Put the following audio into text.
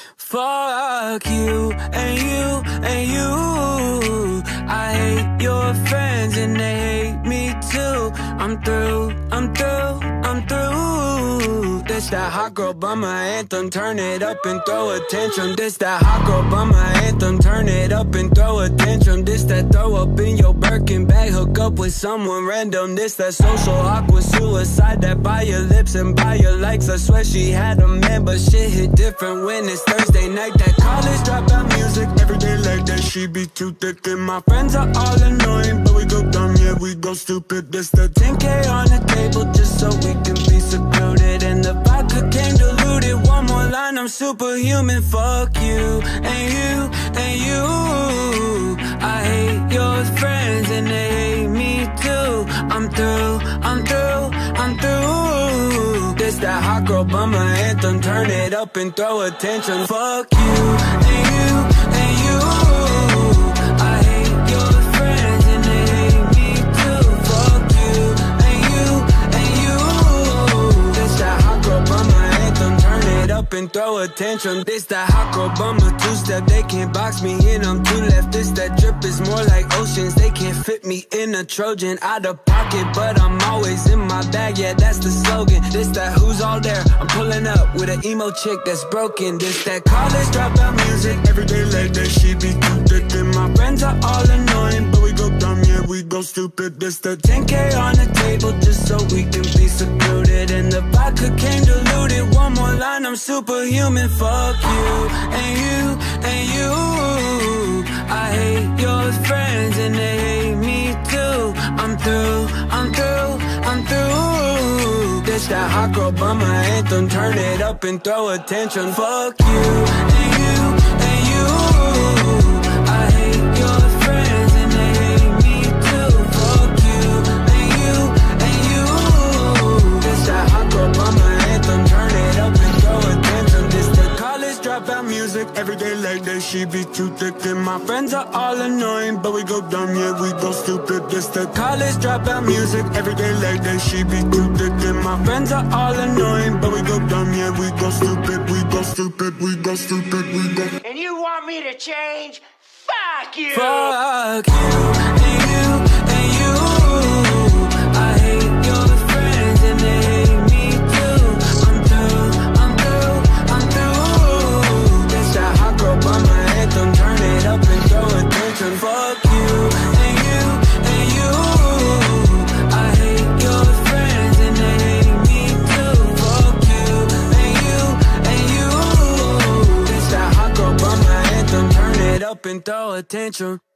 Fuck you and you and you. I hate your friends and they hate me too. I'm through, I'm through, I'm through. This that hot girl bummer anthem, turn it up and throw a tantrum. This that hot girl bummer anthem, turn it up and throw a tantrum. This that throw up in your Birkin bag, hook up with someone random. This that social awkward suicide, that buy your lips and buy your likes. I swear she had a man, but shit hit different when it's Thursday night. That college dropout music, every day like that. She be too thick and my friends are all annoying, but we go dumb, yeah, we go stupid. This the 10K on the table just so we can be secluded, and the vodka came diluted. One more line, I'm superhuman. Fuck you and you and you. I hate your friends and they hate me too. I'm through, I'm through, I'm through. This that hot girl bummer anthem, turn it up and throw a tantrum. Fuck you and you and you. I hate your friends and they hate me too. Fuck you and you and you. This that hot girl bummer anthem, turn it up and throw a tantrum. This that hot girl bummer two-step, they can't box me in, I'm too left. This that drip is more like oceans, they can't fit me in a Trojan. Out of pocket, but I'm always in my bag, yeah, that's the slogan. This that who's all there, I'm pulling up with an emo chick that's broken. This that college dropout music, every day like that. She be too thick and my friends are all annoying, but we go dumb, yeah, we go stupid. This the 10K on the table just so we can be secluded, and the vodka came diluted. One more line, I'm superhuman. Fuck you and you and you. I hate your friends and they hate me too. I'm through, I'm through, I'm through. This that hot girl bummer anthem, turn it up and throw a tantrum. Fuck you and you and you. I hate your friends and they hate me too. Fuck you and you and you. This that hot girl bummer anthem, turn it up and throw a tantrum. This the college dropout music, every day like that. She be too thick and my friends are all annoying, but we go dumb, yeah, we go stupid. This the college dropout music, every day like that. She be too thick and my friends are all annoying, but we go dumb, yeah, we go stupid, we go stupid, we go stupid, we go. And you want me to change? Fuck you! Fuck you and you and you. I hate your friends and they hate me too. I'm through, I'm through, I'm through. This that hot girl bummer anthem, turn it up and throw a tantrum. Fuck you and you and you. I hate your friends and they hate me too. Fuck you and you and you. This that hot girl bummer anthem, turn it up and throw a tantrum.